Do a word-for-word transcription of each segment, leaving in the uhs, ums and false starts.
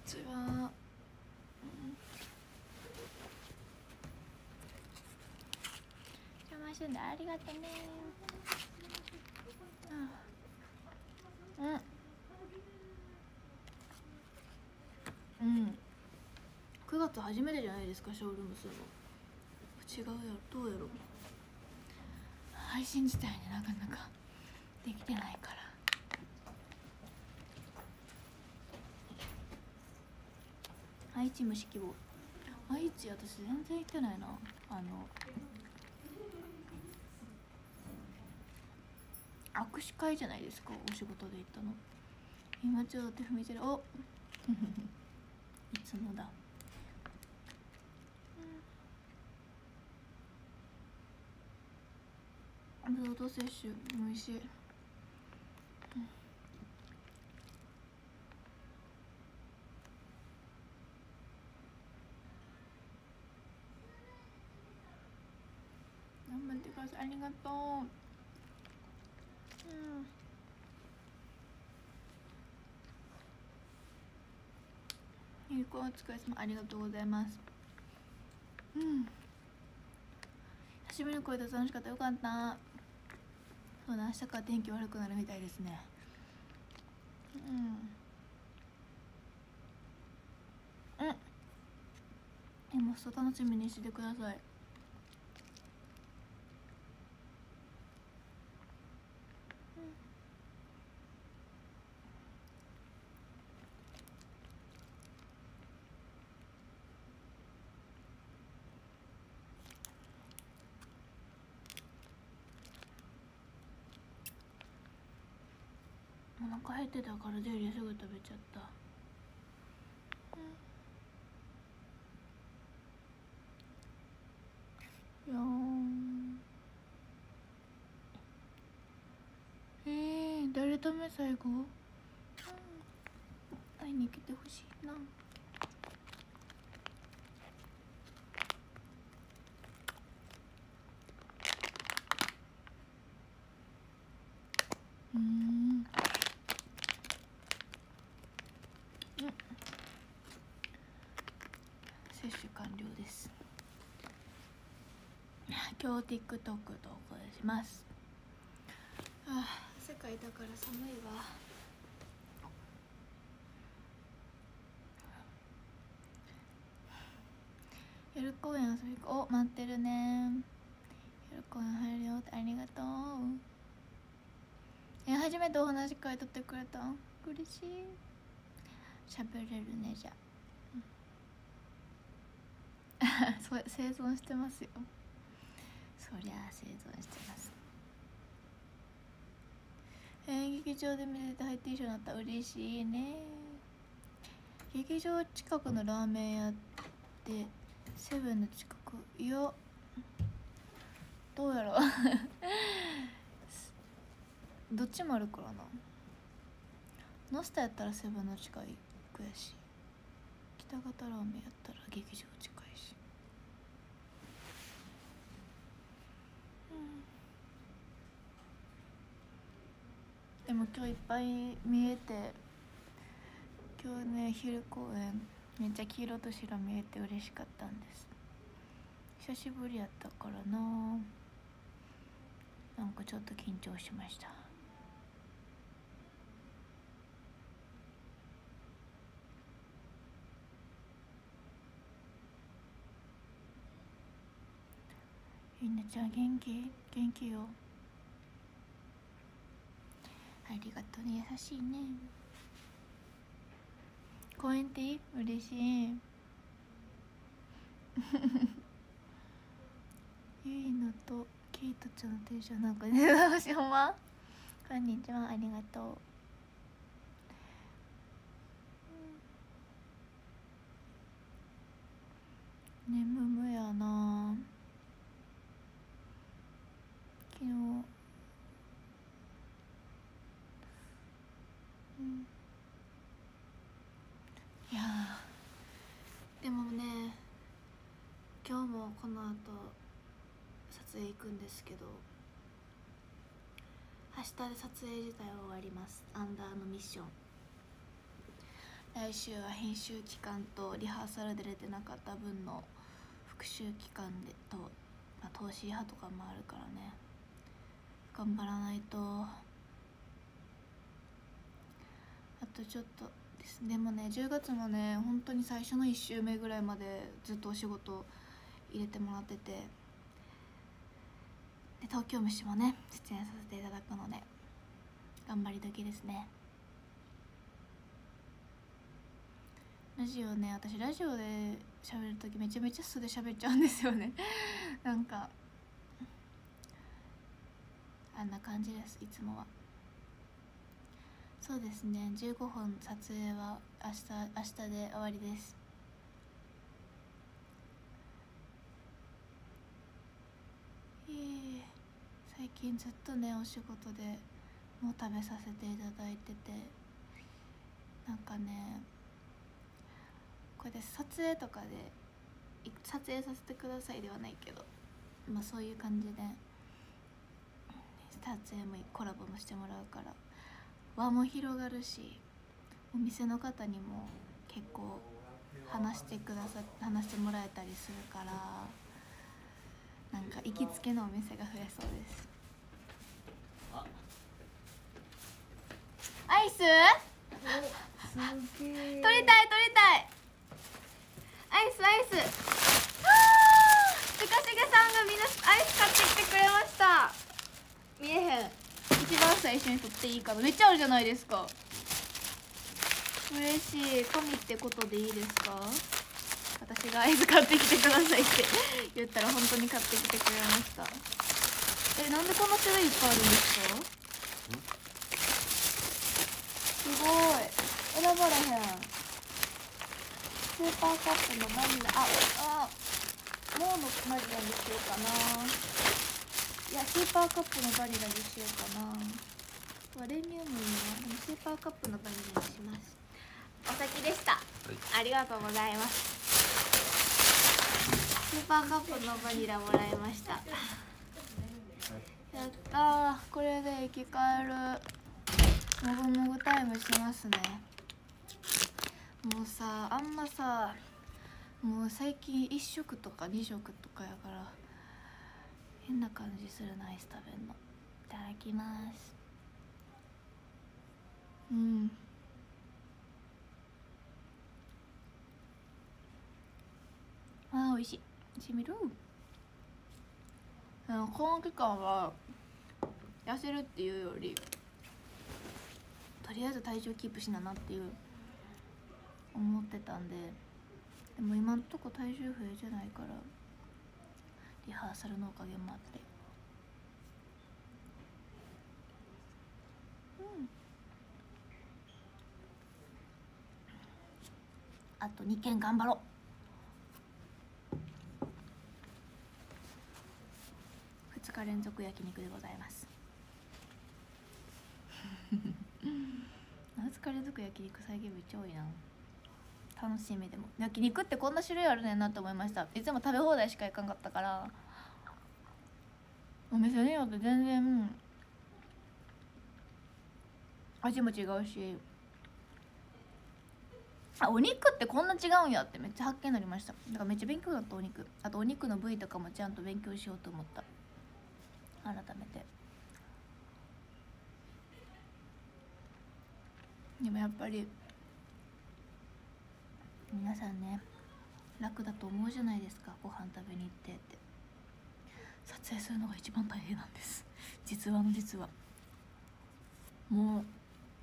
ちは、うん、邪魔してんだ、ありがとね。うんうんくがつ初めてじゃないですか、ショールームするの。違うやろ、どうやろう。配信自体ね、なかなかできてないから。愛知無希望。愛知私全然行ってないな。あの握手会じゃないですか、お仕事で行ったの。今ちょっと手踏みてる。おいつもだ。ブドウ糖摂取美味しい。頑張ってください、ありがとう。うんゆうこお疲れ様、ありがとうございます。うん久しぶりに声で楽しかった、よかった。そうだ、明日から天気悪くなるみたいですね。うんうんでもそう楽しみにしてください。お腹減ってたからゼリーすぐ食べちゃった。いやーえー、誰と目最後、うん、会いに来てほしいな。うんうん接種完了です。今日 TikTok 投稿します。ああ世界だから寒いわ。夜公園遊び行こう。お待ってるね。夜公園入るよってありがとう。え初めてお話し会取ってくれた、嬉しい。喋れるねじゃあそ生存してますよ、そりゃあ生存してます。えー、劇場で見れてハイテンションだった、嬉しいね。劇場近くのラーメン屋ってセブンの近く、いやどうやろどっちもあるからな。ノスタやったらセブンの近くやし、北方ラーメンやったら劇場近いし、うん、でも今日いっぱい見えて、今日ね昼公演めっちゃ黄色と白見えて嬉しかったんです。久しぶりやったからな、なんかちょっと緊張しました。ゆいなちゃん元気元気よ、ありがとうね、優しいね。公園っていい、嬉しいゆいのとケイトちゃんのテンションなんかねしほんまこんにちは、ありがとう。ねむむやな、昨日、うん、いやでもね今日もこの後撮影行くんですけど、明日で撮影自体は終わります。アンダーのミッション、 来週は編集期間とリハーサルで出てなかった分の復習期間でと、まあ、投資派とかもあるからね、頑張らないと。あとちょっとです。でもねじゅうがつもね本当に最初のいっ週目ぐらいまでずっとお仕事入れてもらってて、で東京飯もね出演させていただくので頑張り時ですね。ラジオね、私ラジオで喋る時めちゃめちゃ素で喋っちゃうんですよねなんかあんな感じです、いつもは。そうですね、じゅうごほん撮影は明日明日で終わりです。えー、最近ずっとねお仕事でもう食べさせていただいてて、なんかねこれで撮影とかで撮影させてくださいではないけど、まあそういう感じで撮影もコラボもしてもらうから輪も広がるし、お店の方にも結構話してくださ話してもらえたりするから、なんか行きつけのお店が増えそうです。アイス取りたい取りたいアイスアイス。はあ、近重さんがみんなアイス買ってきてくれました。見えへん。一番最初に取っていいかな。めっちゃあるじゃないですか。嬉しい。神ってことでいいですか。私がアイス買ってきてくださいって言ったら本当に買ってきてくれました。え、なんでこんな種類いっぱいあるんですか。すごい、選ばれへん。スーパーカップのバニラ、ああモーのバニラにしようかな。いやスーパーカップのバニラにしようかな。ワレニウムにはでもスーパーカップのバニラにします。お先でした、はい、ありがとうございます。スーパーカップのバニラもらいました。やったー、これで生き返る。もぐもぐタイムしますね。もうさ、あんまさもう最近いっ食とかに食とかやから変な感じするな、アイス食べんの。いただきます。うん、あーおいしい。しみる。この期間は痩せるっていうよりとりあえず体重キープしななっていう思ってたんで、でも今んとこ体重増えてないからリハーサルのおかげもあって、うん、あとにけん頑張ろう。ふつか連続焼肉でございますふつか連続焼肉再現めっちゃ多いな。楽しみ。でも焼肉ってこんな種類あるねんなって思いました。いつも食べ放題しか行かんかったから、お店によって全然味も違うし、あ、お肉ってこんな違うんやってめっちゃ発見になりました。だからめっちゃ勉強だった。お肉、あとお肉の部位とかもちゃんと勉強しようと思った、改めて。でもやっぱり皆さんね楽だと思うじゃないですか、ご飯食べに行ってって。撮影するのが一番大変なんです、実はの実は。もう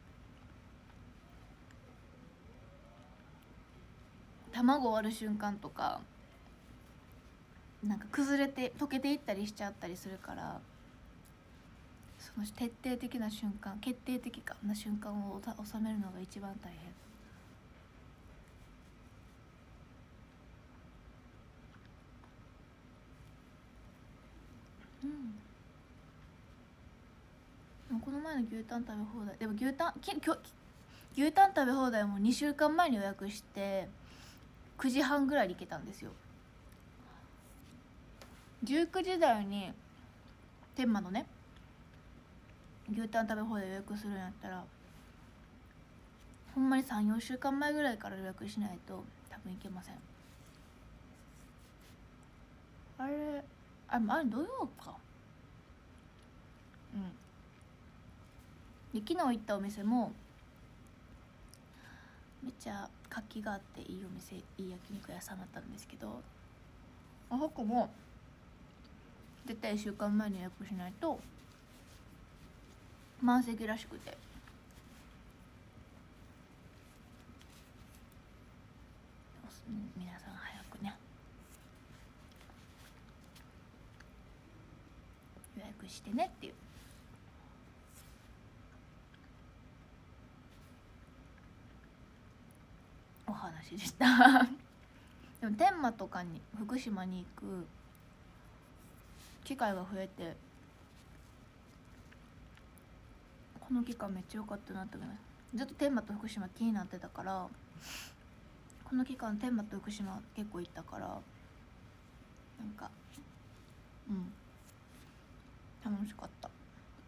卵割る瞬間とかなんか崩れて溶けていったりしちゃったりするから、その徹底的な瞬間、決定的な瞬間を収めるのが一番大変。うん、この前の牛タン食べ放題、でも牛タンききょ牛タン食べ放題もにしゅうかんまえに予約してくじはんぐらいに行けたんですよ。じゅうくじ台に天満のね牛タン食べ放題予約するんやったらほんまにさんよんしゅうかんまえぐらいから予約しないと多分行けません。あれああれ土曜か。うんで昨日行ったお店もめっちゃ活気があっていいお店、いい焼肉屋さんだったんですけど、あそこも絶対いっしゅうかんまえに予約しないと満席らしくて、皆さん早くね予約してねっていうお話でしたでも天満とかに福島に行く機会が増えて、この期間めっちゃ良かったなって思います。ずっと天満と福島気になってたから、この期間天満と福島結構行ったから、なんかうん楽しかった。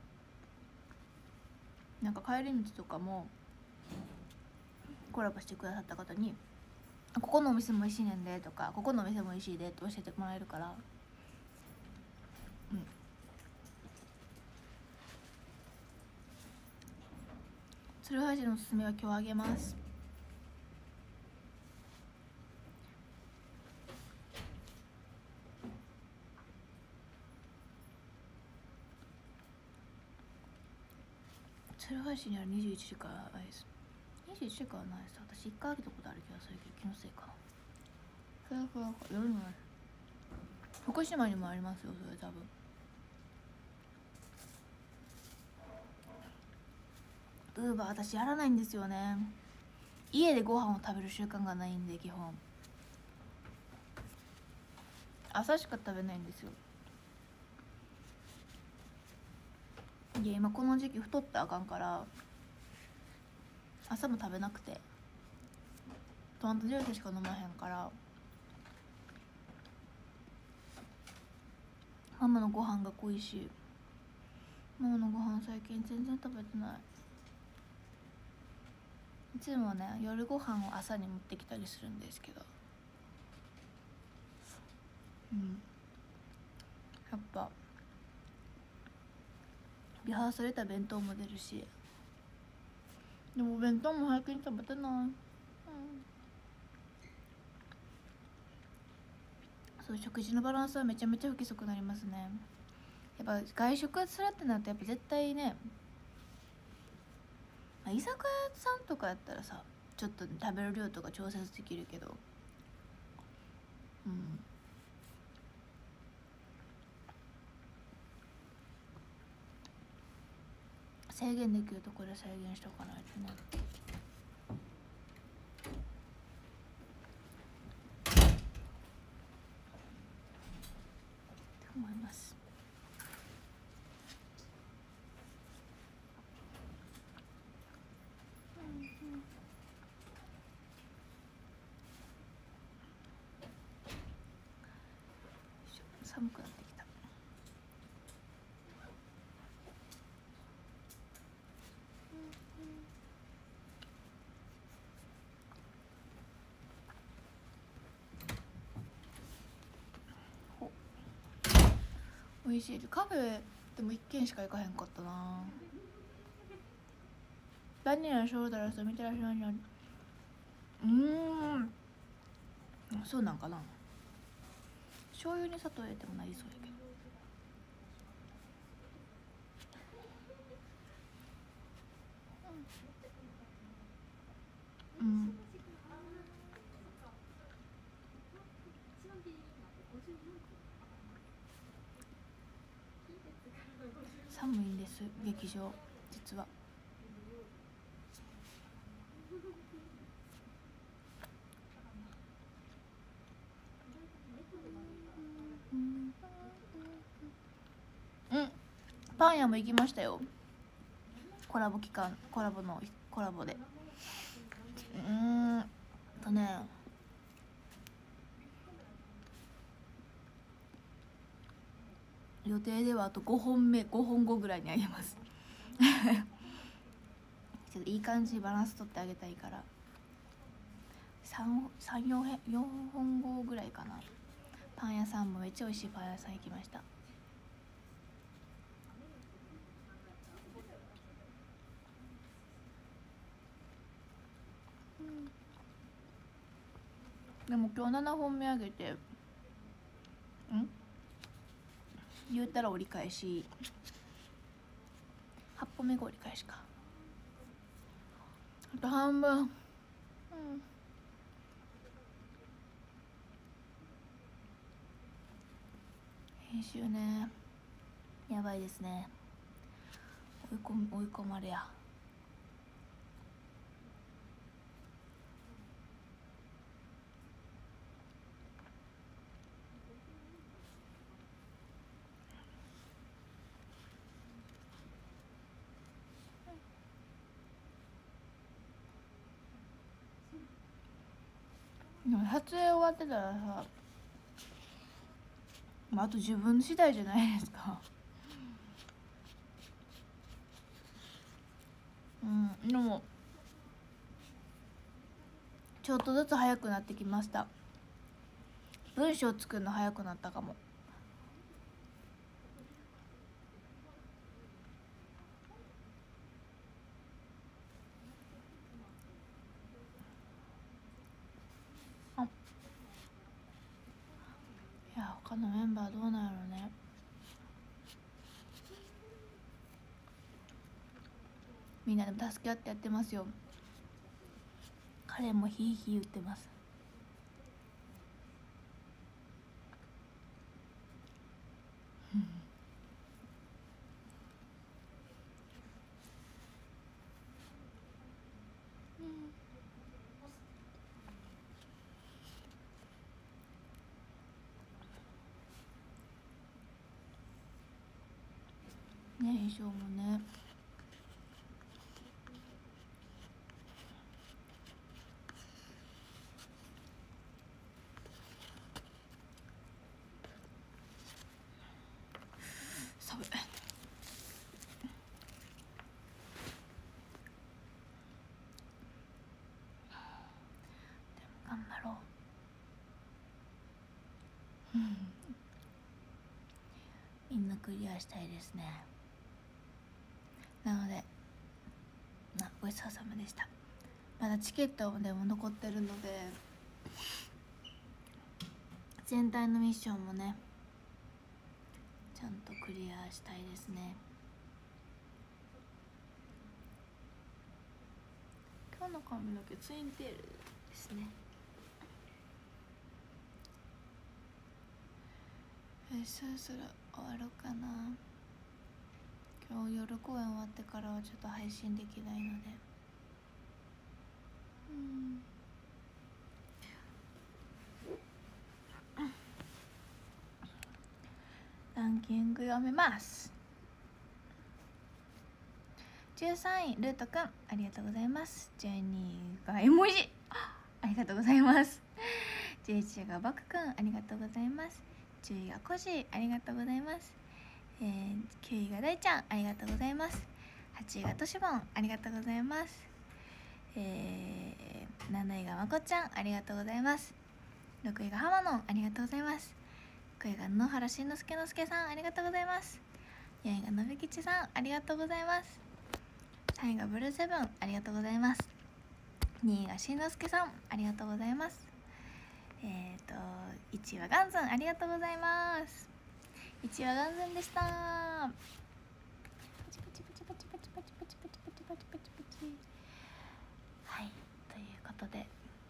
なんか帰り道とかもコラボしてくださった方に「ここのお店も美味しいねんで」とか「ここのお店も美味しいで」って教えてもらえるから、うん鶴橋のおすすめは今日あげます。鶴橋にあるにじゅういちじからアイス、にじゅういちじからのアイス私一回あげたことある気がするけど気のせいかな。ふわふわふわ夜のアイス福島にもありますよそれ多分。ウーバー私やらないんですよね。家でご飯を食べる習慣がないんで、基本朝しか食べないんですよ。いや今この時期太ってあかんから朝も食べなくて、トマトジュースしか飲まへんから、ママのご飯が恋しい。ママのご飯最近全然食べてない。いつもね夜ご飯を朝に持ってきたりするんですけど、うんやっぱリハーサルた弁当も出るし、でもお弁当も最近食べてない、うん、そう食事のバランスはめちゃめちゃ不規則になりますね。やっぱ外食するってなるとやっぱ絶対ね、まあ、居酒屋さんとかやったらさちょっと食べる量とか調節できるけど、うん制限できるところで制限しとかないとね。と思います。寒くなってきた。美味しい。カフェでも一軒しか行かへんかったな。バニラショルダースみたらしの味。うーんそうなんかな。醤油に砂糖入れてもなりそうやけど。うん、寒いんです劇場実は。うんパン屋も行きましたよ。コラボ期間コラボのコラボでうーんとね予定ではあとごほんめごほんごぐらいにあげますちょっょっといい感じにバランス取ってあげたいから、さん、よんほんごぐらいかな。パン屋さんもめっちゃ美味しいパン屋さん行きました。うん、でも今日ななほんめあげて、ん言うたら折り返しはっぽんめが折り返しか。あと半分。うん、編集ね、やばいですね。追い込み追い込まれや。撮影終わってたらさ、まあ、あと自分次第じゃないですか。うん、でもちょっとずつ早くなってきました。文章作るの早くなったかも。あ、いや他のメンバーどうなんやろうね。みんなでも助け合ってやってますよ。彼もヒーヒー言ってます。ね、衣装もね。寒い。でも頑張ろう。みんなクリアしたいですね。なので、なごちそうさまでした。まだチケットでも残ってるので、全体のミッションもねちゃんとクリアしたいですね。今日の髪の毛ツインテールですね。えそろそろ終わろうかな。今日夜公演終わってからはちょっと配信できないので、うんランキング読めます。じゅうさんいルートくん、ありがとうございます。じゅうにいが絵文字、ありがとうございます。じゅういちいがバクくん、ありがとうございます。じゅういがコジ、ありがとうございます。えー、きゅういが大ちゃん、ありがとうございます。はちいがとしぼん、ありがとうございます。えー、なないがまこちゃん、ありがとうございます。ろくいがはまのん、ありがとうございます。ごいが野原しんのすけのすけさん、ありがとうございます。よんいがのびきちさん、ありがとうございます。さんいがブルーセブン、ありがとうございます。にいがしんのすけさん、ありがとうございます。えっといちいはガンズン、ありがとうございます。いちいはガンズンでした。パチパチパチパチパチパチパチパチパチパチパチパチ。はい、ということで、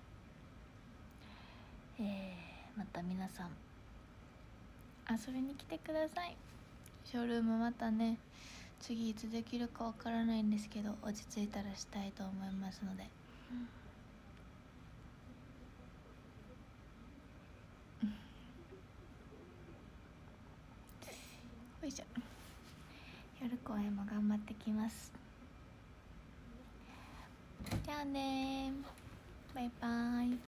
えー、また皆さん遊びに来てください。ショールームまたね、次いつできるかわからないんですけど、落ち着いたらしたいと思いますので、よいしょ。夜公演も頑張ってきます。じゃあねー、バイバーイ。